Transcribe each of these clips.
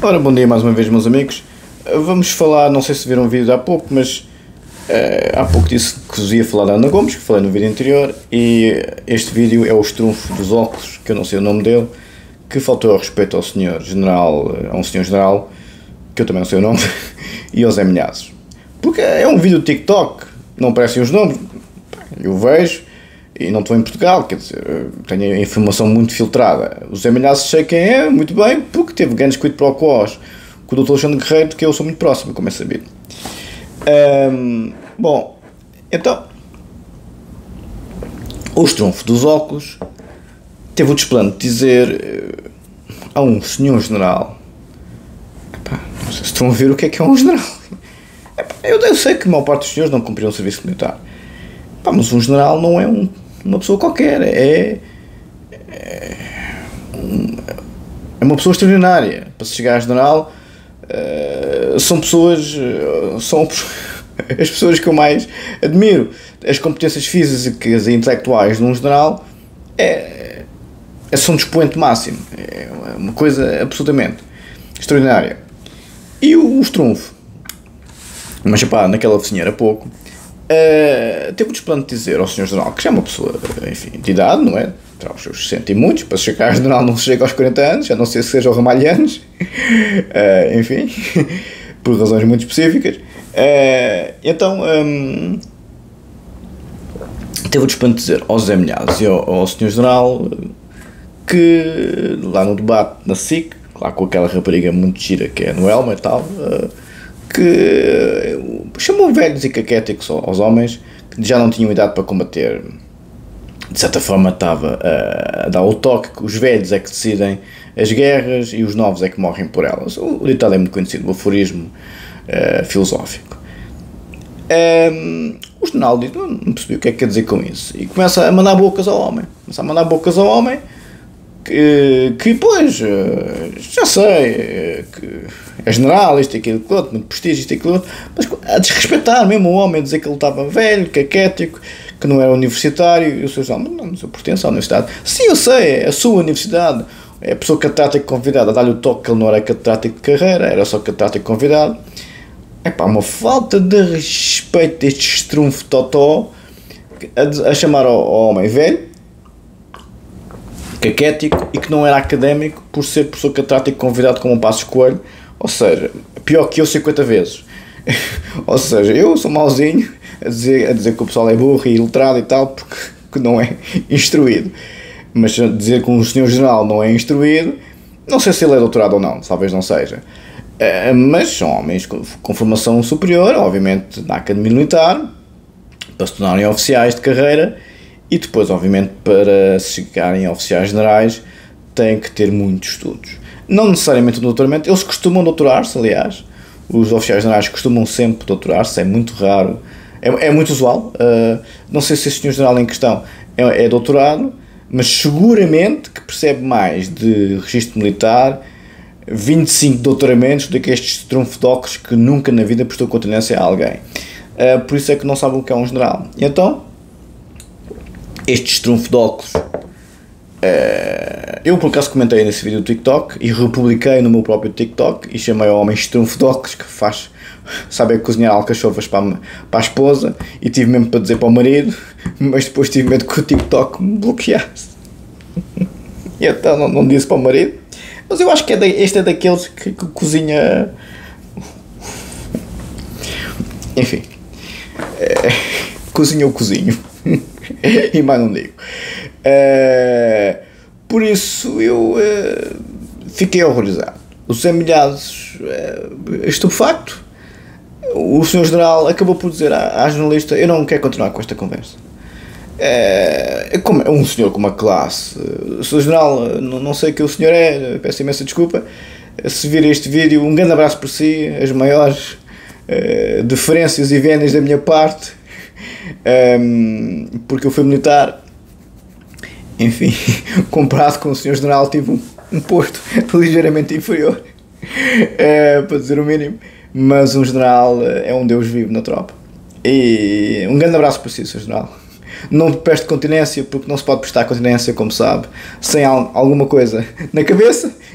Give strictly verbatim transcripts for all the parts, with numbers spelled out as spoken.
Ora, bom dia mais uma vez, meus amigos. Vamos falar, não sei se viram o vídeo há pouco, mas uh, há pouco disse que vos ia falar da Ana Gomes, que falei no vídeo anterior, e este vídeo é o estrunfo dos óculos, que eu não sei o nome dele, que faltou ao respeito ao senhor general, a um senhor general, que eu também não sei o nome, e ao Zé Milhazes. Porque é um vídeo do TikTok, não aparecem os nomes, eu vejo, e não estou em Portugal, quer dizer, tenho a informação muito filtrada. O Zé Milhazes sei quem é, muito bem, porque teve grandes quid pro quos com o doutor Alexandre Guerreiro, que eu sou muito próximo, como é sabido. Um, bom, então, o estrunfo dos óculos teve o desplano de dizer uh, a um senhor general, epá, não sei se estão a ver o que é que é um general. Epá, eu, eu sei que a maior parte dos senhores não cumpriram o serviço militar, epá, mas um general não é um, uma pessoa qualquer, é, é, é uma pessoa extraordinária. Para se chegar a general, uh, são pessoas, uh, são as pessoas que eu mais admiro. As competências físicas e intelectuais de um general é, é, são de expoente máximo, é uma coisa absolutamente extraordinária. E o, o estrunfo, mas pá, naquela oficina há pouco, Uh, teve o desplano de dizer ao senhor general, que já é uma pessoa, enfim, de idade, não é? Terá os seus sessenta e muitos, para chegar a general não se chega aos quarenta anos, a não ser que seja o Ramalhianos, uh, enfim, por razões muito específicas. Uh, então, um, teve o desplano de dizer ao Zé Milhazes e ao, ao senhor general que lá no debate na S I C, lá com aquela rapariga muito gira que é a Noelma e tal, uh, que chamou velhos e caquéticos aos homens que já não tinham idade para combater. De certa forma estava a dar o toque que os velhos é que decidem as guerras e os novos é que morrem por elas. O ditado é muito conhecido, o aforismo uh, filosófico. Um, o general diz, não, não percebi o que é que quer dizer com isso, e começa a mandar bocas ao homem, começa a mandar bocas ao homem, que, que pois, já sei, que é general, isto e aquilo, outro, muito prestígio, isto e aquilo, outro, mas a desrespeitar mesmo o homem, a dizer que ele estava velho, caquético, que não era universitário, e o senhor general, não, não sou pertence à universidade. Sim, eu sei, é a sua universidade, é a pessoa catedrática convidada, dá-lhe o toque que ele não era catedrático de carreira, era só catedrático convidado. É pá, uma falta de respeito deste estrunfo totó, a, a chamar ao, ao homem velho, caquético, e que não era académico por ser professor catedrático convidado como um Passos Coelho, ou seja, pior que eu cinquenta vezes. Ou seja, eu sou mauzinho a dizer, a dizer que o pessoal é burro e iletrado e tal, porque que não é instruído. Mas dizer que um senhor general não é instruído, não sei se ele é doutorado ou não, talvez não seja. Mas são homens com formação superior, obviamente na Academia Militar, para se tornarem oficiais de carreira, e depois, obviamente, para se chegarem a oficiais generais, têm que ter muitos estudos. Não necessariamente um doutoramento, eles costumam doutorar-se, aliás, os oficiais generais costumam sempre doutorar-se, é muito raro, é, é muito usual. Uh, não sei se esse senhor general em questão é, é doutorado, mas seguramente que percebe mais de registro militar, vinte e cinco doutoramentos, do que estes trunfodocos que nunca na vida prestou continência a alguém. Uh, por isso é que não sabem o que é um general. E então, estes trunfodocos, uh, eu por acaso comentei nesse vídeo do TikTok e republiquei no meu próprio TikTok e chamei ao homem trunfodocos, que faz, sabe, cozinhar alcachofas para a, para a esposa, e tive mesmo para dizer para o marido, mas depois tive medo que o TikTok me bloqueasse. E então não, não disse para o marido. Mas eu acho que é da, este é daqueles que, que cozinha. Enfim. É, cozinha ou cozinho. E mais não digo. É, por isso eu é, fiquei horrorizado. O Zé Milhazes é, estupefacto. O senhor general acabou por dizer à, à jornalista: eu não quero continuar com esta conversa. É, como, um senhor com uma classe. O senhor general, não, não sei que o senhor é, peço imensa desculpa. Se vir este vídeo, um grande abraço para si, as maiores uh, deferências e vénias da minha parte, um, porque eu fui militar, enfim, comparado com o senhor general, tive um, um posto ligeiramente inferior, uh, para dizer o mínimo, mas um general uh, é um deus vivo na tropa. E um grande abraço para si, senhor general. Não preste continência, porque não se pode prestar continência, como sabe, sem alguma coisa na cabeça,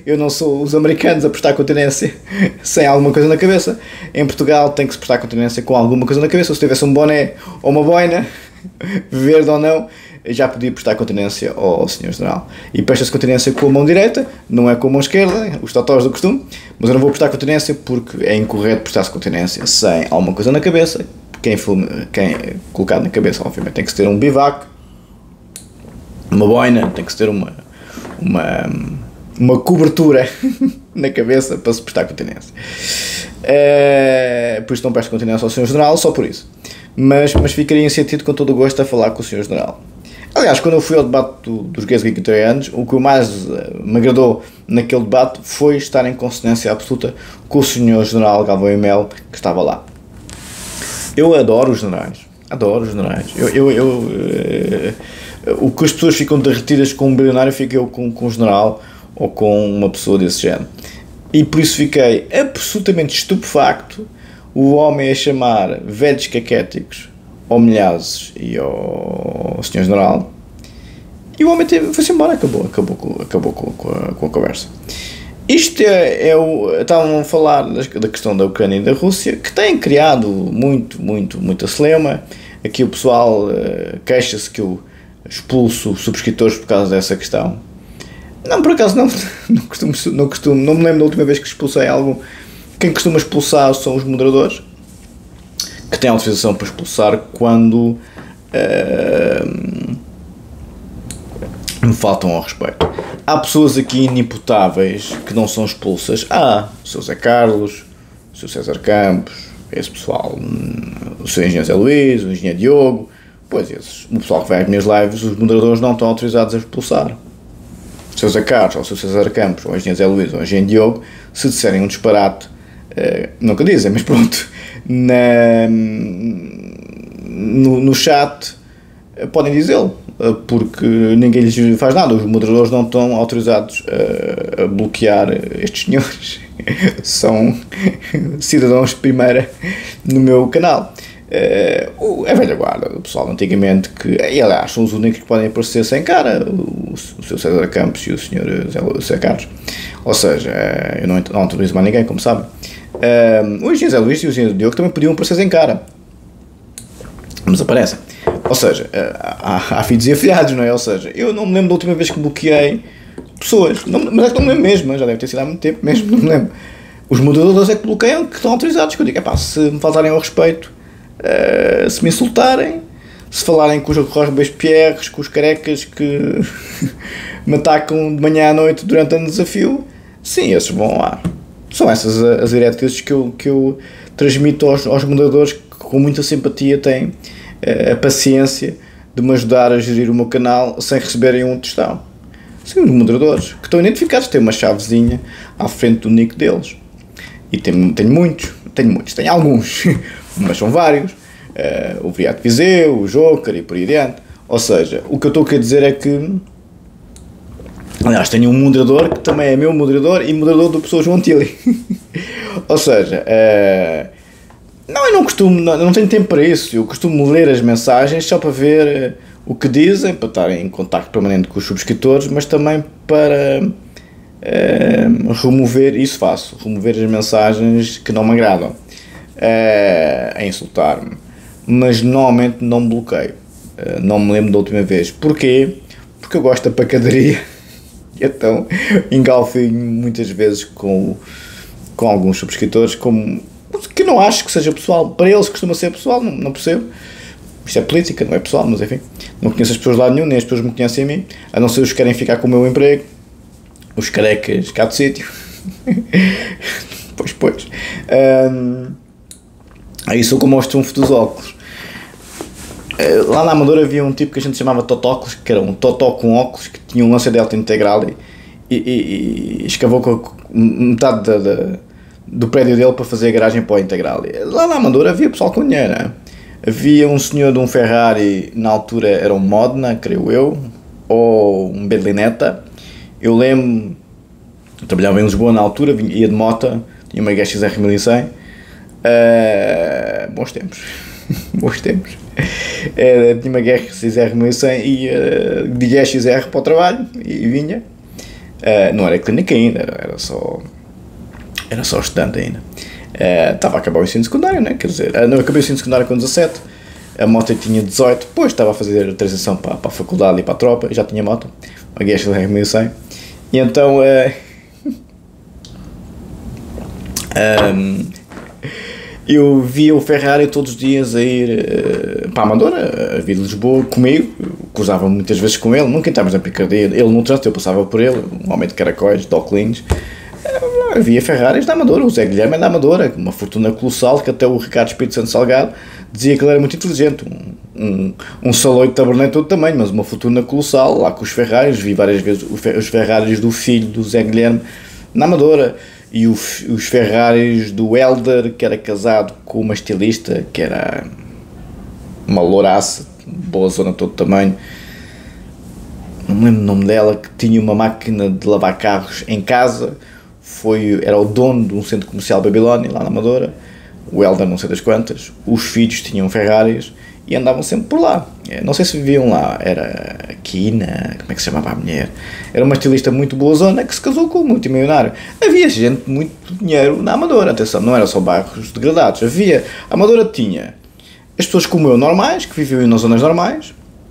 eu não sou os americanos a prestar continência sem alguma coisa na cabeça. Em Portugal tem que se prestar continência com alguma coisa na cabeça. Se tivesse um boné ou uma boina, verde ou não, já podia prestar continência ao senhor General. E presta-se continência com a mão direita, não é com a mão esquerda, os totós do costume, mas eu não vou prestar continência porque é incorreto prestar-se continência sem alguma coisa na cabeça. Quem, quem é colocado na cabeça, obviamente, tem que se ter um bivac, uma boina, tem que se ter uma, uma, uma cobertura na cabeça para se prestar continência. É, por isso não presto continência ao senhor General, só por isso. Mas, mas ficaria em sentido com todo o gosto a falar com o senhor General. Aliás, quando eu fui ao debate do, dos gays equatorianos, o que mais uh, me agradou naquele debate foi estar em consonância absoluta com o senhor General Galvão e Melo, que estava lá. Eu adoro os generais, adoro os generais. Eu, eu, eu, uh, o que as pessoas ficam derretidas com um bilionário, fico eu com, com um general ou com uma pessoa desse género. E por isso fiquei absolutamente estupefacto o homem a chamar velhos caquéticos ao Milhazes e ao senhor General, e o homem teve, foi-se embora, acabou, acabou, com, acabou com, com, a, com a conversa. Isto é, é o... Estavam a falar da questão da Ucrânia e da Rússia, que têm criado muito, muito, muita celeuma. Aqui o pessoal uh, queixa-se que eu expulso subscritores por causa dessa questão. Não, por acaso não, não, costumo, não costumo, não me lembro da última vez que expulsei algo. Quem costuma expulsar são os moderadores, que têm autorização para expulsar quando uh, me faltam ao respeito. Há pessoas aqui inimputáveis que não são expulsas. Ah, o seu Zé Carlos, o seu César Campos, esse pessoal, o seu engenheiro Zé Luís, o engenheiro Diogo, pois esses, o pessoal que vai às minhas lives, os moderadores não estão autorizados a expulsar. O seu Zé Carlos, ou o seu César Campos, ou o engenheiro Zé Luís, ou o engenheiro Diogo, se disserem um disparate, uh, nunca dizem, mas pronto, na, no, no chat uh, podem dizê-lo, uh, porque ninguém lhes faz nada, os moderadores não estão autorizados uh, a bloquear estes senhores, são cidadãos de primeira no meu canal. Uh, é velha guarda, o pessoal antigamente que, e aliás, são os únicos que podem aparecer sem cara, o, o seu César Campos e o senhor Zé Carlos, ou seja, uh, eu não, não autorizo mais ninguém, como sabem. Uh, o engenheiro Zé Luís e o engenheiro Diogo também podiam aparecer sem cara, mas aparecem, ou seja, uh, há, há filhos e afilhados, não é? Ou seja, eu não me lembro da última vez que bloqueei pessoas, não, mas é que não me lembro mesmo, já deve ter sido há muito tempo mesmo, não me lembro. Os moderadores é que bloqueiam, que estão autorizados, que eu digo, epá, se me faltarem ao respeito, Uh, se me insultarem, se falarem com os Robes Pierres, com os carecas que me atacam de manhã à noite durante um desafio, sim, esses vão lá. São essas as diretrizes que eu, que eu transmito aos, aos moderadores, que com muita simpatia têm uh, a paciência de me ajudar a gerir o meu canal sem receberem um tostão. Sim, os moderadores que estão identificados, têm uma chavezinha à frente do nick deles. E tenho, tenho muitos, tenho muitos, tenho alguns, mas são vários. Uh, o Viato Viseu, o Joker e por aí adiante. Ou seja, o que eu estou a querer dizer é que, aliás, tenho um moderador que também é meu moderador e moderador do professor João Tilly. Ou seja, uh, não, eu não costumo, não, não tenho tempo para isso. Eu costumo ler as mensagens só para ver uh, o que dizem, para estar em contacto permanente com os subscritores, mas também para uh, remover, isso faço, remover as mensagens que não me agradam, uh, a insultar-me. Mas normalmente não me bloqueio. Uh, não me lembro da última vez. Porquê? Porque eu gosto da pacadaria. Então engalfinho muitas vezes com, com alguns subscritores como, que não acho que seja pessoal. Para eles costuma ser pessoal, não, não percebo. Isto é política, não é pessoal, mas enfim. Não conheço as pessoas lá nenhum, nem as pessoas me conhecem a mim. A não ser os que querem ficar com o meu emprego. Os carecas cá do sítio. Pois, pois. Um, aí sou como aos trunfos dos óculos. Lá na Amadora havia um tipo que a gente chamava Totóculos, que era um totó com óculos, que tinha um lança delta integral e, e, e, e escavou com metade da, da, do prédio dele para fazer a garagem para o integral. Lá na Amadora havia pessoal com dinheiro, né? Havia um senhor de um Ferrari, na altura era um Modena, creio eu, ou um Berlinetta. Eu lembro, eu trabalhava em Lisboa na altura, ia de moto, tinha uma G X R mil e cem, uh, bons tempos. Bons tempos. Tinha uma G X R mil e cem e uh, de G X R para o trabalho e, e vinha. Uh, não era clínica ainda, era, era só era só estudante ainda. Uh, estava a acabar o ensino secundário, né? Quer dizer, uh, não, acabei o ensino secundário com dezassete, a moto tinha dezoito, depois estava a fazer a transição para, para a faculdade e para a tropa, já tinha moto, uma Guest R mil e cem, e então uh, um, eu via o Ferrari todos os dias a ir uh, para a Amadora, a vir de Lisboa comigo, cruzava muitas vezes com ele, nunca estávamos na picardia, ele no trânsito, eu passava por ele, um homem de caracóis, de óculos. Havia Ferraris da Amadora, o Zé Guilherme é da Amadora, uma fortuna colossal, que até o Ricardo Espírito Santo Salgado dizia que ele era muito inteligente, um, um, um saloio de taberneiro todo tamanho, mas uma fortuna colossal, lá com os Ferraris, vi várias vezes os Ferraris do filho do Zé Guilherme na Amadora, e o, os Ferraris do Helder, que era casado com uma estilista, que era uma louraça, boa zona de todo tamanho, não me lembro o nome dela, que tinha uma máquina de lavar carros em casa, foi, era o dono de um centro comercial Babilónia, lá na Amadora, o Helder não sei das quantas, os filhos tinham Ferraris e andavam sempre por lá. Não sei se viviam lá, era a Kina, como é que se chamava a mulher? Era uma estilista muito boa zona que se casou com um multimilionário. Havia gente de muito dinheiro na Amadora, atenção, não era só bairros degradados, havia, a Amadora tinha as pessoas como eu, normais, que viviam nas zonas normais,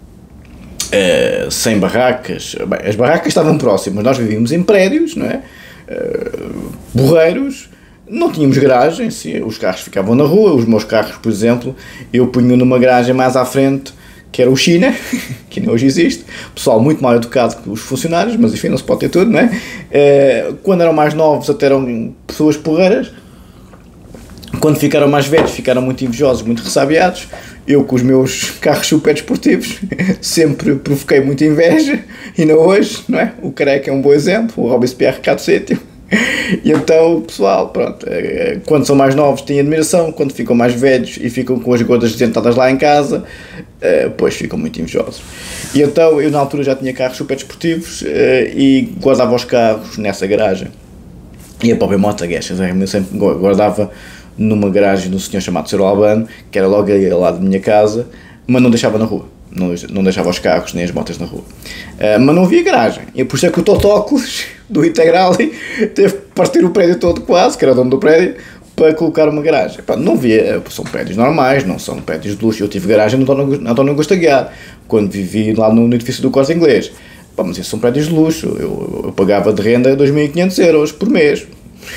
uh, sem barracas. Bem, as barracas estavam próximas, nós vivíamos em prédios, não é? Uh, borreiros, não tínhamos garagem, sim, os carros ficavam na rua, os meus carros, por exemplo, eu punho numa garagem mais à frente, que era o China, que não hoje existe, pessoal muito mal educado que os funcionários, mas enfim, não se pode ter tudo, não é? Uh, quando eram mais novos até eram pessoas porreiras, quando ficaram mais velhos ficaram muito invejosos, muito ressabiados. Eu com os meus carros super desportivos sempre provoquei muita inveja, e não hoje, não é? O Careca é um bom exemplo, o Robespierre cá do sítio. E então, pessoal, pronto, quando são mais novos têm admiração, quando ficam mais velhos e ficam com as gordas sentadas lá em casa, depois ficam muito invejosos. E então, eu na altura já tinha carros super desportivos e guardava os carros nessa garagem. E a própria moto, a Guest R mil sempre guardava numa garagem de um senhor chamado Senhor Albano, que era logo ao lado da minha casa, mas não deixava na rua, não, não deixava os carros nem as motas na rua. Uh, mas não havia garagem, e por isso é que o Totóculos do Integrali teve que partir o prédio todo quase, que era o dono do prédio, para colocar uma garagem. Pá, não havia, são prédios normais, não são prédios de luxo. Eu tive garagem no António Augusto Aguiar, quando vivi lá no, no edifício do Corte Inglês. Pá, mas esses são prédios de luxo, eu, eu pagava de renda dois mil e quinhentos euros por mês.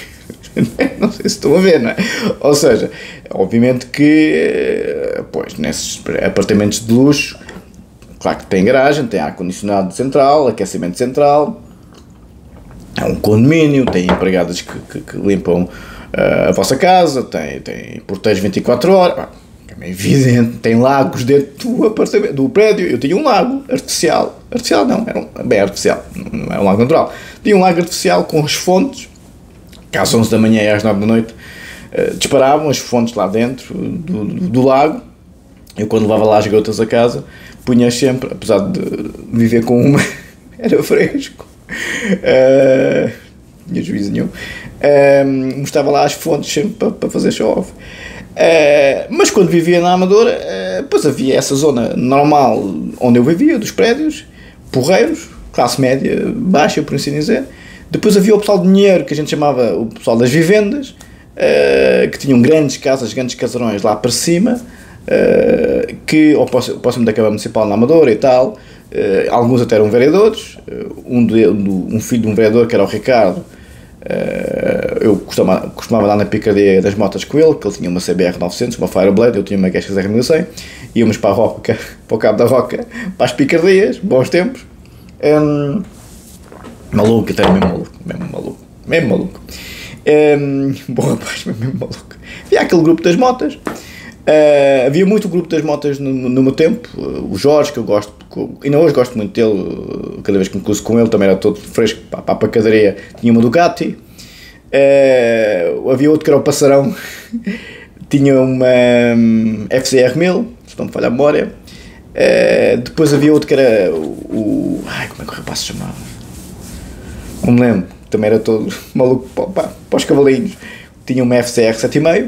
Não sei se estão a ver, não é? Ou seja, obviamente que, pois, nesses apartamentos de luxo, claro que tem garagem, tem ar-condicionado central, aquecimento central, é um condomínio, tem empregadas que, que, que limpam uh, a vossa casa, tem, tem porteiros vinte e quatro horas, é evidente, tem lagos dentro do apartamento, do prédio. Eu tinha um lago artificial, artificial não, era um, bem artificial, não é um lago natural, tinha um lago artificial com as fontes, que às onze da manhã e às nove da noite uh, disparavam as fontes lá dentro do, do, do lago. Eu, quando levava lá as gotas a casa, punha sempre, apesar de viver com uma, era fresco, uh, tinha juízo nenhum, uh, mostrava lá as fontes sempre para, para fazer show-off. Uh, mas quando vivia na Amadora, uh, depois havia essa zona normal onde eu vivia, dos prédios, porreiros, classe média baixa, por assim dizer. Depois havia o pessoal de dinheiro, que a gente chamava o pessoal das vivendas, uh, que tinham grandes casas, grandes casarões lá para cima, uh, que, ao próximo da Câmara Municipal na Amadora e tal, uh, alguns até eram vereadores, uh, um, de, um filho de um vereador, que era o Ricardo, uh, eu costumava, costumava dar na picardia das motas com ele, que ele tinha uma C B R novecentos, uma Fireblade, eu tinha uma Guest R mil e cem, íamos para a Roca, para o Cabo da Roca, para as picardias, bons tempos. Um, Maluco, até mesmo maluco, mesmo maluco, mesmo maluco. Um, bom rapaz, mesmo maluco. Havia aquele grupo das motas, uh, havia muito grupo das motas no, no meu tempo, uh, o Jorge, que eu gosto, e ainda hoje gosto muito dele, uh, cada vez que me cruzo com ele, também era todo fresco, para, para a pacadaria, tinha uma Ducati, uh, havia outro que era o Passarão, tinha uma um, F C R mil, se não me falha a memória, uh, depois havia outro que era o, o ai, como é que o rapaz se chamava? Não me lembro, também era todo maluco para, para os cavalinhos. Tinha uma F C R sete e meio,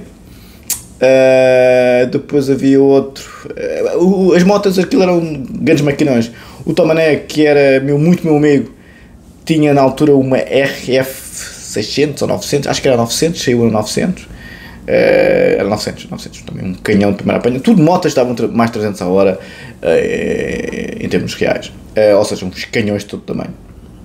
uh, depois havia outro, uh, as motas, aquilo eram grandes maquinões. O Tomané, que era meu, muito meu amigo, tinha na altura uma R F seiscentos ou novecentos, acho que era novecentos, saiu no novecentos, uh, era novecentos, novecentos, também um canhão de primeira apanha, tudo motas estavam mais trezentos a hora uh, em termos reais, uh, ou seja, uns canhões de todo tamanho.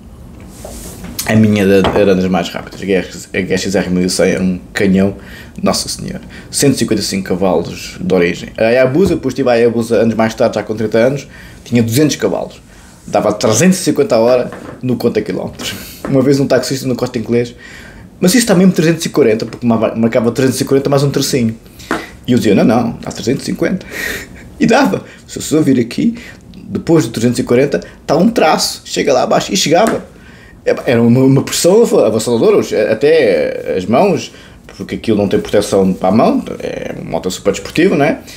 A minha era das mais rápidas, a G X R mil e cem era um canhão, nossa senhora, cento e cinquenta e cinco cavalos de origem. A Hayabusa, depois tive a Hayabusa anos mais tarde, já com trinta anos, tinha duzentos cavalos, dava trezentos e cinquenta a hora no conta quilómetros. Uma vez um taxista no Corte Inglês, mas isso está mesmo trezentos e quarenta, porque marcava trezentos e quarenta mais um tercinho. E eu dizia, não, não, dá trezentos e cinquenta. E dava, se eu só vir aqui, depois de trezentos e quarenta, está um traço, chega lá abaixo, e chegava. Era uma, uma pressão avassaladora, até as mãos, porque aquilo não tem proteção para a mão, é uma moto super desportiva, não é?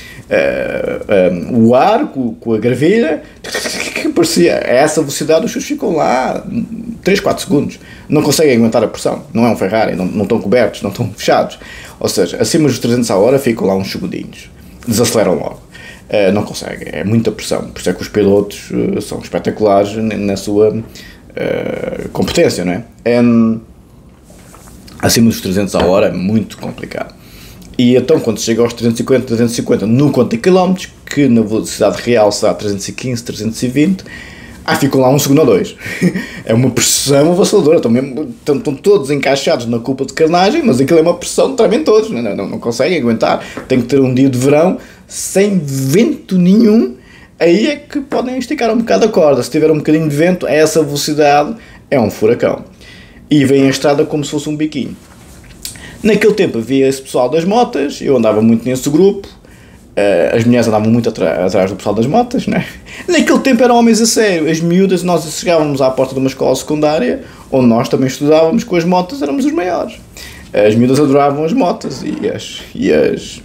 Uh, um, o ar com, com a gravilha, que parecia, a essa velocidade os chutes ficam lá três, quatro segundos, não conseguem aguentar a pressão, não é um Ferrari, não, não estão cobertos, não estão fechados, ou seja, acima dos trezentos a hora ficam lá uns segundinhos, desaceleram logo, uh, não conseguem, é muita pressão, por isso é que os pilotos uh, são espetaculares na sua Uh, competência, não é? Um, acima dos trezentos a hora é muito complicado. E então quando chega aos trezentos e cinquenta, trezentos e cinquenta no conta quilómetros, que na velocidade real será trezentos e quinze, trezentos e vinte, ah, ficam lá um segundo ou dois. É uma pressão avassaladora, estão, mesmo, estão, estão todos encaixados na culpa de carnagem, mas aquilo é uma pressão, tremem todos, não, não, não conseguem aguentar. Tem que ter um dia de verão sem vento nenhum. Aí é que podem esticar um bocado a corda. Se tiver um bocadinho de vento, a essa velocidade é um furacão. E vem a estrada como se fosse um biquinho. Naquele tempo havia esse pessoal das motas, eu andava muito nesse grupo, as mulheres andavam muito atrás do pessoal das motas, né? Naquele tempo eram homens a sério, as miúdas, nós chegávamos à porta de uma escola secundária, onde nós também estudávamos com as motas, éramos os maiores. As miúdas adoravam as motas e, as, e, as,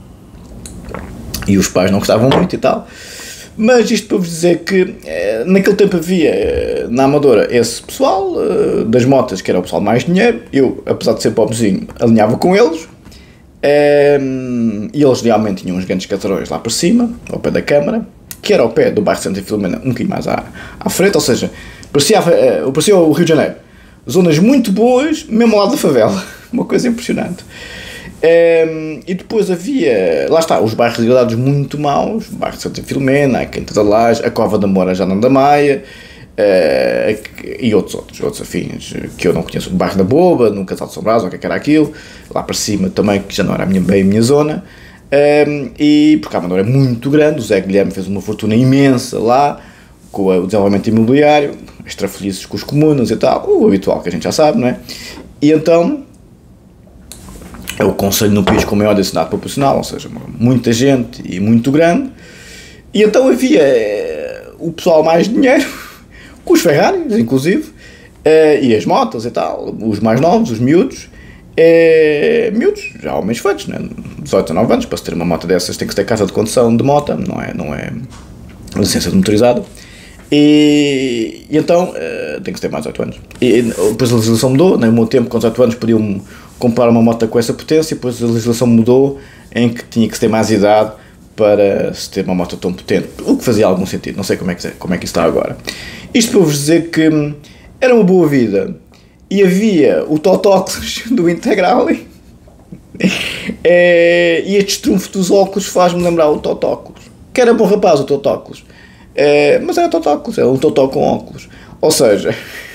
e os pais não gostavam muito e tal. Mas isto para vos dizer que eh, naquele tempo havia eh, na Amadora esse pessoal eh, das motas, que era o pessoal mais dinheiro. Eu, apesar de ser pobrezinho, alinhava com eles. Eh, e eles realmente tinham uns grandes casarões lá por cima, ao pé da Câmara, que era ao pé do bairro Santa Filomena, um bocadinho mais à, à frente. Ou seja, parecia, eh, parecia o Rio de Janeiro. Zonas muito boas, mesmo ao lado da favela. Uma coisa impressionante. Um, e depois havia, lá está, os bairros ligados muito maus, o bairro de Santa Filomena, a Quinta da Laje, a Cova da Moura, já não da Maia, uh, e outros, outros, outros afins que eu não conheço, o bairro da Boba, no Casal de São Brás, o que é que era aquilo, lá para cima também, que já não era a minha, bem a minha zona, um, e porque a Amadora é muito grande, o Zé Guilherme fez uma fortuna imensa lá, com o desenvolvimento imobiliário, extrafelizes com os comunas e tal, o habitual que a gente já sabe, não é? E então é o concelho no país com maior densidade populacional, ou seja, muita gente e muito grande. E então havia o pessoal mais dinheiro, com os Ferraris, inclusive, e as motas e tal, os mais novos, os miúdos, miúdos, já homens feitos, né? dezoito a nove anos, para se ter uma moto dessas tem que ter carta de condução de moto, não é, não é licença de motorizada. E, e então tem que ter mais oito anos. E depois a legislação mudou, no meu tempo, com dezoito anos, podiam comprar uma moto com essa potência, depois a legislação mudou em que tinha que se ter mais idade para se ter uma moto tão potente, o que fazia algum sentido, não sei como é que, como é que isso está agora. Isto para vos dizer que era uma boa vida, e havia o Totóculos do Integrale, é, e este trunfo dos óculos faz-me lembrar o Totóculos, que era bom rapaz o Totóculos, é, mas era Totóculos, era um Totó com óculos, ou seja,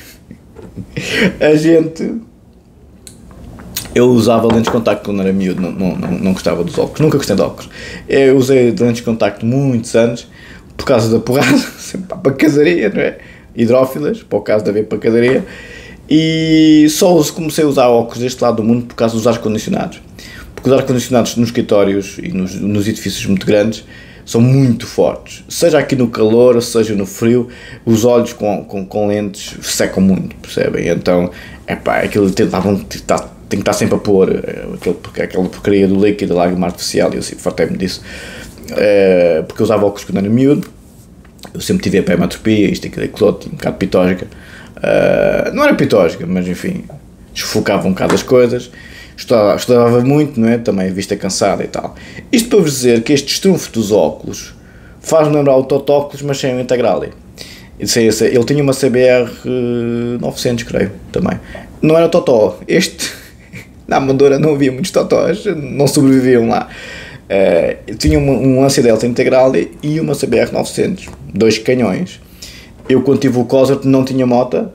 a gente... Eu usava lentes de contacto quando era miúdo, não, não, não, não gostava dos óculos, nunca gostei de óculos. Eu usei lentes de contacto muitos anos, por causa da porrada, sempre para a casaria, não é? Hidrófilas, para o caso de haver para a casaria, e só comecei a usar óculos deste lado do mundo por causa dos ar-condicionados. Porque os ar-condicionados nos escritórios e nos, nos edifícios muito grandes são muito fortes, seja aqui no calor, seja no frio, os olhos com, com, com lentes secam muito, percebem? Então, epá, aquilo tentavam... Tenho que estar sempre a pôr aquele, aquela porcaria do líquido, da lágrima artificial, e eu assim, fartei-me disso, uh, porque eu usava óculos quando era miúdo, eu sempre tive a hematopia, isto, aquilo, aquilo outro, um bocado pitógica, uh, não era pitógica, mas enfim, desfocava um bocado as coisas, estudava, estudava muito, não é? Também a vista cansada e tal. Isto para vos dizer que este trunfo dos óculos faz-me lembrar o Totóculos, mas sem o Integrale. Ele tinha uma C B R novecentos, creio, também. Não era totó. Este, na Amadora não havia muitos totós, não sobreviviam lá. Uh, tinha um, um Lancia Delta integral e uma C B R novecentos, dois canhões. Eu, quando tive o Cosworth, não tinha moto.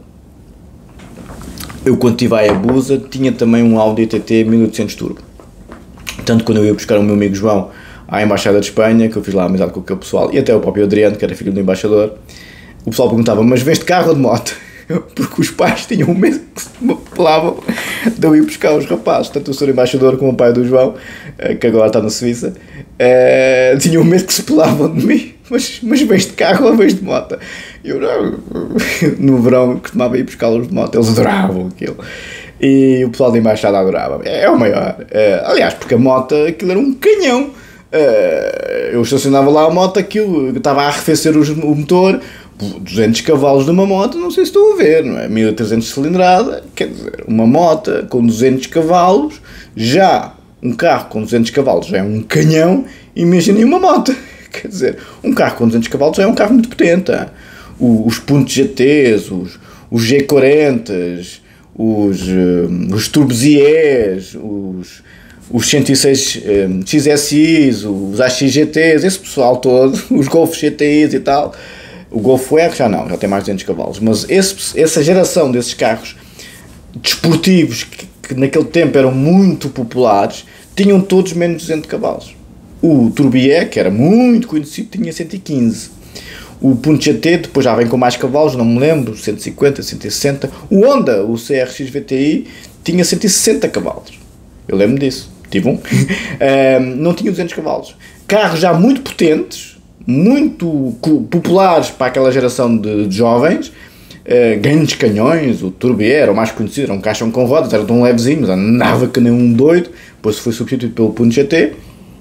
Eu, quando tive a Hayabusa, tinha também um Audi T T mil e oitocentos Turbo. Tanto quando eu ia buscar o meu amigo João à Embaixada de Espanha, que eu fiz lá amizade com aquele pessoal, e até o próprio Adriano, que era filho do embaixador, o pessoal perguntava, mas vens de carro ou de moto? Porque os pais tinham medo que se me apelavam de eu ir buscar os rapazes. Tanto o senhor embaixador como o pai do João, que agora está na Suíça, uh, tinham medo que se pelavam de mim. Mas, mas vens de carro ou vens de moto? Eu não. No verão costumava ir buscá-los de moto, eles adoravam aquilo. E o pessoal da embaixada adorava. É o maior. Uh, aliás, porque a moto, aquilo era um canhão. Uh, eu estacionava lá a moto, aquilo estava a arrefecer o, o motor. duzentos cavalos de uma moto, não sei se estou a ver, não é? mil e trezentos de cilindrada, quer dizer, uma moto com duzentos cavalos, já um carro com duzentos cavalos já é um canhão, imaginem uma moto, quer dizer, um carro com duzentos cavalos já é um carro muito potente, hein? Os Punto G Ts, os, os G quarenta, os, os Turbos I Es, os, os cento e seis um, X S Is, os A X G Ts, esse pessoal todo, os Golf G T Is e tal. O Golf R já não, já tem mais de duzentos cavalos, mas esse, essa geração desses carros desportivos que, que naquele tempo eram muito populares, tinham todos menos de duzentos cavalos. O Turbié, que era muito conhecido, tinha cento e quinze. O Punto G T depois já vem com mais cavalos, não me lembro, cento e cinquenta, cento e sessenta. O Honda, o C R X V T I, tinha cento e sessenta cavalos. Eu lembro disso, tive um. um não tinha duzentos cavalos. Carros já muito potentes, muito populares para aquela geração de, de jovens, uh, grandes canhões. O Turbié era o mais conhecido, era um caixão com rodas, era tão levezinho, mas andava que nem um doido, depois foi substituído pelo Punto G T,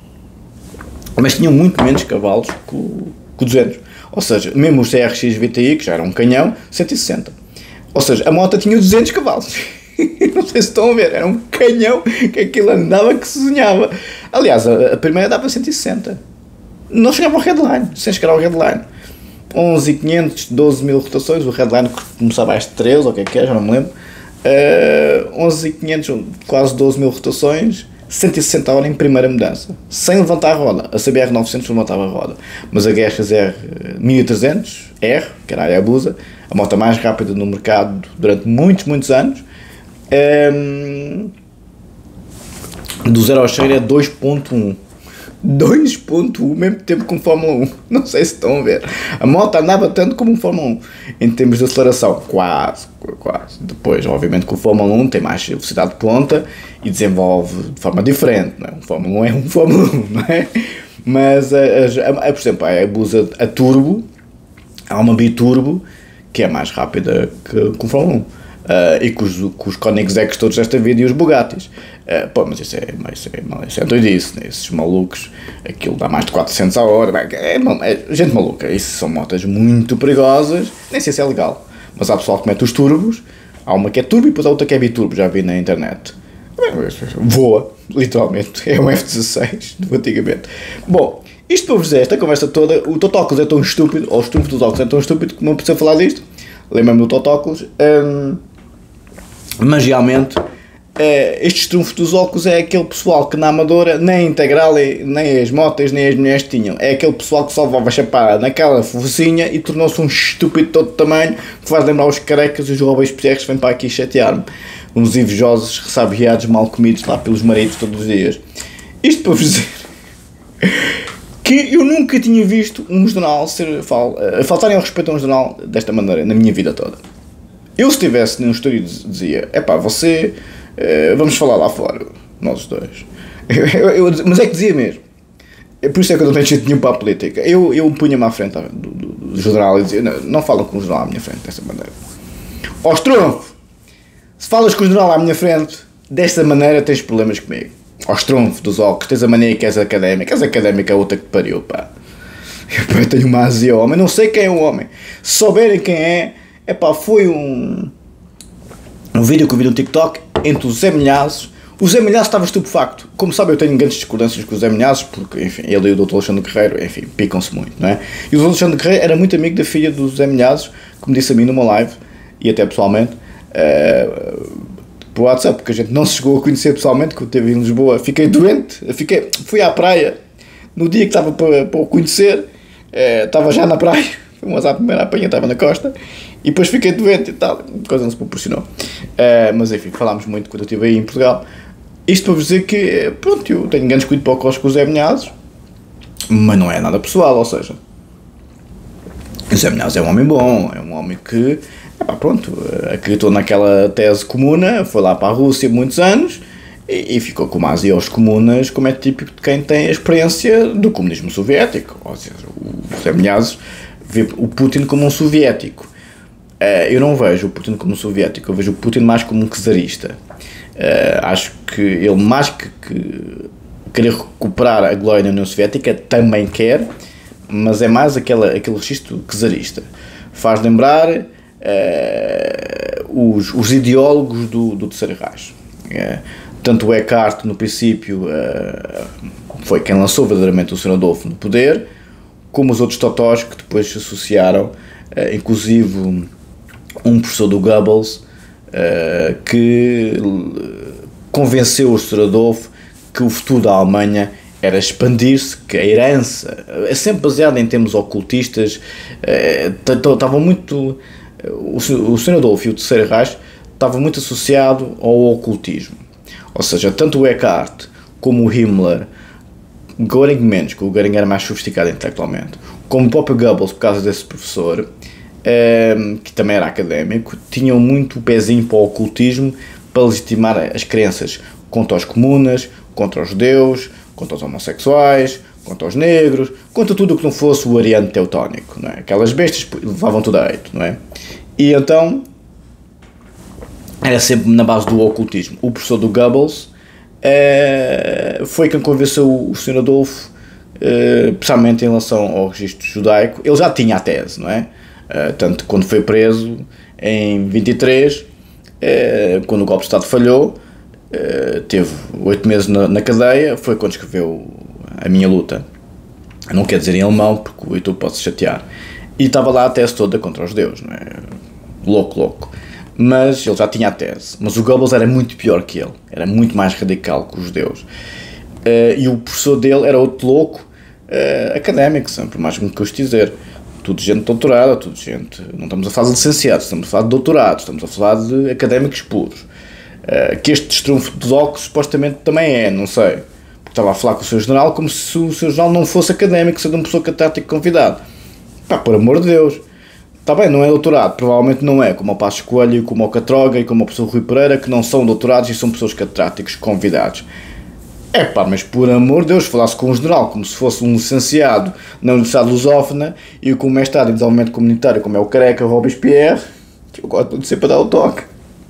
mas tinham muito menos cavalos que o, que o duzentos, ou seja, mesmo o C R X V T I, que já era um canhão, cento e sessenta, ou seja, a moto tinha duzentos cavalos. Não sei se estão a ver, era um canhão que aquilo andava que se sonhava. Aliás, a, a primeira dava cento e sessenta. Não chegava ao headline, sem chegar ao headline. onze mil e quinhentos, doze mil rotações, o headline começava às treze, ou o que é que é, já não me lembro. Uh, onze mil e quinhentos, quase doze mil rotações, cento e sessenta horas em primeira mudança, sem levantar a roda. A C B R novecentos levantava a roda, mas a G X R mil e trezentos R, que era a Hayabusa, a moto mais rápida no mercado durante muitos, muitos anos, um, do zero ao cem é dois ponto um. dois ponto um, mesmo tempo com Fórmula um, não sei se estão a ver. A moto andava tanto como um Fórmula um em termos de aceleração, quase, quase. Depois, obviamente, que o Fórmula um tem mais velocidade de ponta e desenvolve de forma diferente, não é? Um Fórmula um é um Fórmula um, não é? Mas, a, a, a, por exemplo, a Hayabusa, a Turbo, há uma biturbo que é mais rápida que, que o Fórmula um. Uh, e com os, com os Koenigseggs todos desta vida e os Bugattis. Uh, pô, mas isso é, isso é, isso é doidice, né? Esses malucos, aquilo dá mais de quatrocentos a hora, é, é, é gente maluca. Isso são motas muito perigosas, nem sei se é legal, mas há pessoal que mete os turbos, há uma que é turbo e depois há outra que é biturbo, já vi na internet. Voa, literalmente, é um F dezasseis do antigamente. Bom, isto para vos dizer, esta conversa toda, o Totóculos é tão estúpido, ou o trunfo dos óculos é tão estúpido que não precisa falar disto. Lembro-me do Totóculos. Um, Mas realmente, eh, estes trunfos dos óculos é aquele pessoal que na Amadora nem a Integral, nem as motas, nem as mulheres tinham. É aquele pessoal que só levava chapada naquela focinha e tornou-se um estúpido de todo tamanho que faz lembrar os carecas e os robôs pierres que vêm para aqui chatear-me. Uns invejosos, ressabiados, mal comidos lá pelos maridos todos os dias. Isto para vos dizer que eu nunca tinha visto um jornal ser, fal, faltarem ao respeito a um jornal desta maneira na minha vida toda. Eu, se estivesse num estúdio, dizia, epá, você, uh, vamos falar lá fora, nós dois. Eu, eu, mas é que dizia mesmo. É por isso é que eu não tenho jeito nenhum para a política. Eu, eu punha-me à frente do, do, do jornal e dizia, não, não fala com o jornal à minha frente dessa maneira. Ó Strunfo, se falas com o jornal à minha frente, desta maneira tens problemas comigo. Ó Strunfo dos óculos, tens a mania que és académica. És académica, é outra que pariu, pá. Eu tenho uma azia ao homem, não sei quem é o homem. Se souberem quem é, epá, foi um, um vídeo que eu vi no TikTok entre o Zé Milhazes, O Zé Milhazes estava estupefacto. Como sabe, eu tenho grandes discordâncias com o Zé Milhazes, porque, enfim, ele e o doutor Alexandre Guerreiro, enfim, picam-se muito, não é? E o doutor Alexandre Guerreiro era muito amigo da filha do Zé Milhazes, como disse a mim numa live, e até pessoalmente, uh, por WhatsApp, porque a gente não se chegou a conhecer pessoalmente, que eu esteve em Lisboa. Fiquei doente, fiquei, fui à praia, no dia que estava para, para o conhecer, uh, estava já na praia, foi uma a primeira apanha, estava na costa, e depois fiquei doente e tal, coisa não se proporcionou. Uh, mas enfim, falámos muito quando eu estive aí em Portugal. Isto para vos dizer que, pronto, eu tenho grandes cuidados com o Zé Milhazes, mas não é nada pessoal, ou seja, o Zé Milhazes é um homem bom, é um homem que, epá, pronto, acreditou naquela tese comuna, foi lá para a Rússia muitos anos e, e ficou com mais aos comunas, como é típico de quem tem a experiência do comunismo soviético. Ou seja, o Zé Milhazes vê o Putin como um soviético. Eu não vejo o Putin como um soviético, eu vejo o Putin mais como um czarista. Uh, acho que ele, mais que, que querer recuperar a glória da União Soviética, também quer, mas é mais aquela, aquele registro czarista. Faz lembrar uh, os, os ideólogos do, do Terceiro Reich. Uh, tanto o Eckhart, no princípio, uh, foi quem lançou verdadeiramente o senhor Adolfo no poder, como os outros totós que depois se associaram, uh, inclusive um professor do Goebbels, Uh, que convenceu o senhor Adolfo que o futuro da Alemanha era expandir-se, que a herança é sempre baseada em termos ocultistas. Estava uh, muito o senhor Adolfo e o Terceiro Reich estava muito associado ao ocultismo, ou seja, tanto o Eckhart como o Himmler, Göring menos, que o Göring era mais sofisticado intelectualmente, como o próprio Goebbels, por causa desse professor, Um, que também era académico, tinham muito o pezinho para o ocultismo, para legitimar as crenças contra os comunas, contra os judeus, contra os homossexuais, contra os negros, contra tudo o que não fosse o ariano teutónico, não é? Aquelas bestas levavam tudo a eito, não é? E então era sempre na base do ocultismo. O professor do Goebbels uh, foi quem convenceu o senhor Adolfo, uh, principalmente em relação ao registro judaico. Ele já tinha a tese, não é? Uh, tanto que quando foi preso em vinte e três, uh, quando o golpe de Estado falhou, uh, teve oito meses na, na cadeia, foi quando escreveu A Minha Luta. Não quer dizer em alemão, porque o YouTube pode se chatear. E estava lá a tese toda contra os judeus, não é? Louco, louco. Mas ele já tinha a tese. Mas o Goebbels era muito pior que ele, era muito mais radical que os judeus. Uh, e o professor dele era outro louco, uh, académico, sempre, mais como que eu estou dizer. Tudo gente doutorada, tudo gente... Não estamos a falar de licenciados, estamos a falar de doutorados, estamos a falar de académicos puros. Uh, que este destrunfo dos óculos supostamente também é, não sei. Porque estava a falar com o seu general como se o seu general não fosse académico, sendo uma pessoa catártica convidado. Pá, por amor de Deus. Está bem, não é doutorado, provavelmente não é, como o Passos Coelho, como o Catroga e como o professor Rui Pereira, que não são doutorados e são pessoas catárticas convidados. É pá, mas por amor de Deus, falasse com um general como se fosse um licenciado na Universidade Lusófona e com um mestrado em desenvolvimento comunitário, como é o Careca Robespierre, que eu gosto de ser para dar o toque.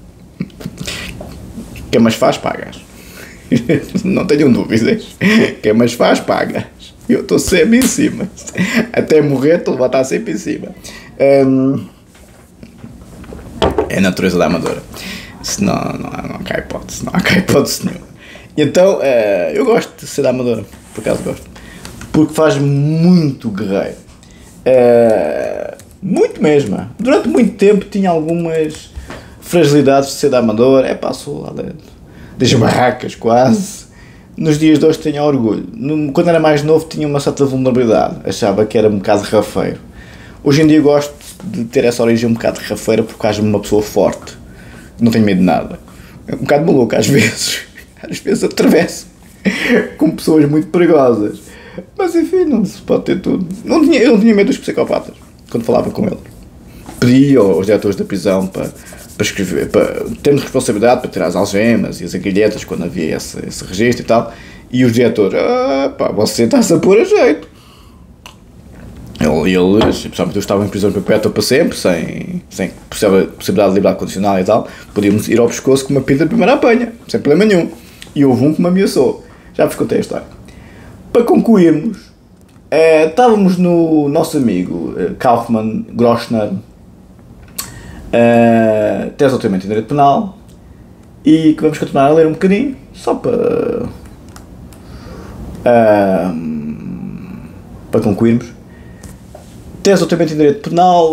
Quem mais faz, pagas. Não tenham dúvidas. Quem mais faz, pagas. Eu estou sempre em cima. Até morrer, estou a estar sempre em cima. Hum, é a natureza da Amadora. Senão não, não há cá hipótese, não há cá hipótese nenhuma. Então, uh, eu gosto de ser da Amadora, por acaso gosto, porque faz muito guerreiro, uh, muito mesmo. Durante muito tempo tinha algumas fragilidades de ser da Amadora, é pá, sou lá dentro, das barracas quase. Nos dias de hoje tenho orgulho. No, quando era mais novo tinha uma certa vulnerabilidade, achava que era um bocado rafeiro. Hoje em dia gosto de ter essa origem um bocado rafeira porque acho-me uma pessoa forte, não tenho medo de nada, é um bocado maluco às vezes. Às vezes atravesso com pessoas muito perigosas. Mas enfim, não se pode ter tudo. Não tinha, eu não tinha medo dos psicopatas quando falava com eles. Pedi aos diretores da prisão para, para escrever, para termos responsabilidade para tirar as algemas e as agrilhetas quando havia esse, esse registro e tal. E os diretores, ah pá, você está-se a pôr a jeito. Eles, especialmente eu estava em prisão perpétua para sempre, sem, sem possibilidade de liberdade condicional e tal, podíamos ir ao pescoço com uma pilha de primeira apanha, sem problema nenhum. E houve um que me ameaçou. Já vos contei a história. Para concluirmos, eh, estávamos no nosso amigo eh, Kaufmann Grossner, eh, tese doutoramento em Direito Penal, e que vamos continuar a ler um bocadinho, só para, uh, para concluirmos. Tese doutoramento em Direito Penal,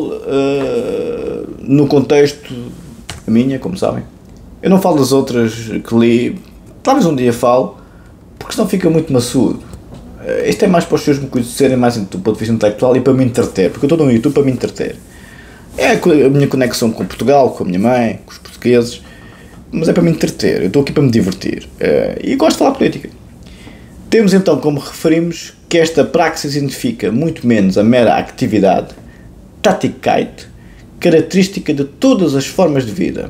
uh, no contexto, a minha, como sabem. Eu não falo das outras que li, talvez um dia falo, porque senão fica muito maçudo. Uh, este é mais para os seus me conhecerem mais do ponto de vista intelectual e para me entreter, porque eu estou no YouTube para me entreter. É a minha conexão com Portugal, com a minha mãe, com os portugueses, mas é para me entreter, eu estou aqui para me divertir. Uh, e gosto de falar política. Temos então, como referimos, que esta praxis identifica muito menos a mera atividade, Tätigkeit, característica de todas as formas de vida.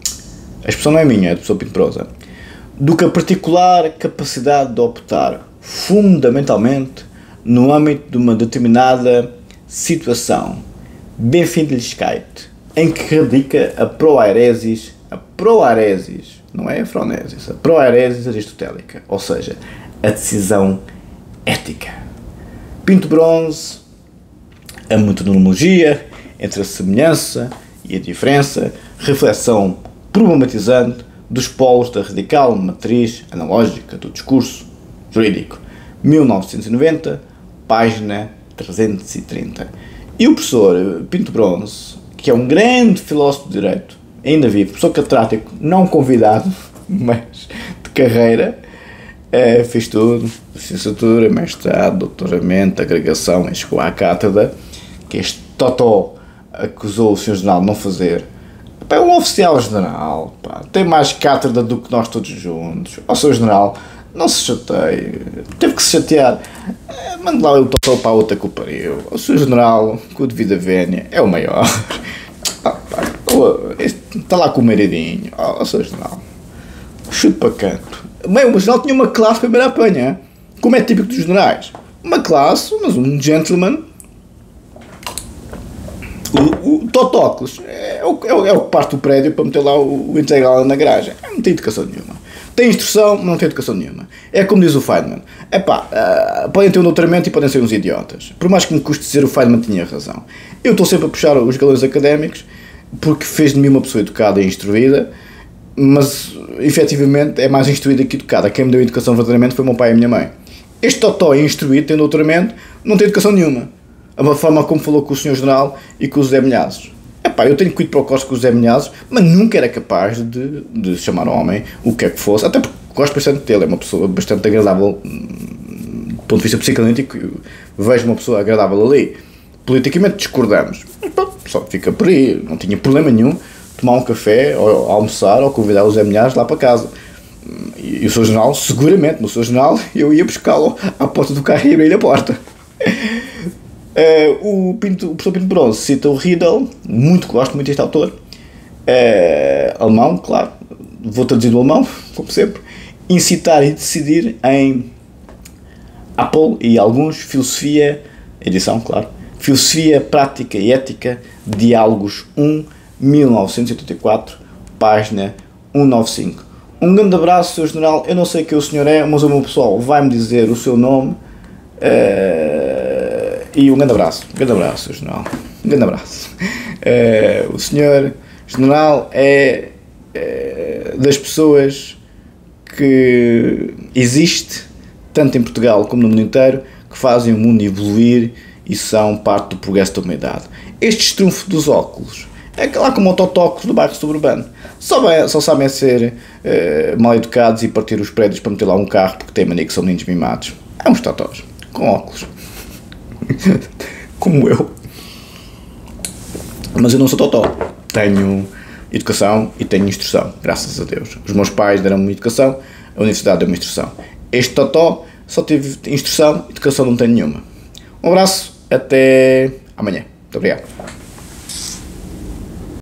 A expressão não é minha, é do professor Pinto Prosa. Do que a particular capacidade de optar, fundamentalmente, no âmbito de uma determinada situação, Befindlichkeit, em que radica a proairesis, a proairesis, não é a fronesis, a proairesis aristotélica, ou seja, a decisão ética. Pinto Bronze, a metodologia entre a semelhança e a diferença, reflexão problematizante dos polos da radical matriz analógica do discurso jurídico, mil novecentos e noventa, página trezentos e trinta. E o professor Pinto Bronze, que é um grande filósofo de direito, ainda vivo, professor catedrático, não convidado, mas de carreira, É, fiz tudo, licenciatura, mestrado, doutoramento, agregação, e chegou à cátedra, que este totó acusou o senhor General de não fazer. Pá, é um oficial general, pá, tem mais cátedra do que nós todos juntos. Ó senhor General, não se chateie, teve que se chatear, é, mande lá o totó para a outra que o pariu. O senhor General, com o devido a vénia, é o maior. Ah, pá, está lá com o maridinho, ó senhor General, chute para canto. Bem, o general tinha uma classe de primeira apanha, como é típico dos generais. Uma classe, mas um gentleman. O, o Totóculos é o, é, o, é o que parte do prédio para meter lá o, o integral na garagem. Não tem educação nenhuma. Tem instrução, mas não tem educação nenhuma. É como diz o Feynman. Epá, uh, podem ter um doutoramento e podem ser uns idiotas. Por mais que me custe dizer, o Feynman tinha razão. Eu estou sempre a puxar os galões académicos, porque fez de mim uma pessoa educada e instruída, mas efetivamente é mais instruída que educada. Quem me deu educação verdadeiramente foi o meu pai e a minha mãe. Este totó é instruído, tem doutoramento, não tem educação nenhuma. A forma como falou com o senhor General e com o José Milhazes. Epá, eu tenho cuidado para o costas com o José Milhazes, mas nunca era capaz de, de chamar ao homem o que é que fosse, até porque gosto bastante dele, é uma pessoa bastante agradável do ponto de vista psicanalítico, vejo uma pessoa agradável ali. Politicamente discordamos, só fica por aí, não tinha problema nenhum tomar um café, ou almoçar, ou convidar o José Milhazes lá para casa. E o seu General, seguramente, no seu General, eu ia buscá-lo à porta do carro e abrir a porta. Uh, o, Pinto, o professor Pinto Bronze cita o Riedel, muito gosto muito deste autor, uh, alemão, claro, vou traduzir do alemão, como sempre, incitar e decidir em Apple e alguns, filosofia, edição, claro, filosofia, prática e ética, diálogos um, mil novecentos e oitenta e quatro, página cento e noventa e cinco. Um grande abraço, senhor General, eu não sei quem o senhor é, mas o meu pessoal vai-me dizer o seu nome, uh, e um grande abraço, um grande abraço, senhor General, um grande abraço. Uh, o senhor General é uh, das pessoas que existe, tanto em Portugal como no mundo inteiro, que fazem o mundo evoluir e são parte do progresso da humanidade. Este estrunfo dos óculos é lá como o totóculos do bairro suburbano. Só, bem, só sabem ser uh, mal educados e partir os prédios para meter lá um carro porque têm mania que são meninos mimados. É uns totós, com óculos. Como eu. Mas eu não sou totó. Tenho educação e tenho instrução, graças a Deus. Os meus pais deram-me educação, a universidade deu-me instrução. Este totó só tive instrução, educação não tem nenhuma. Um abraço, até amanhã. Muito obrigado.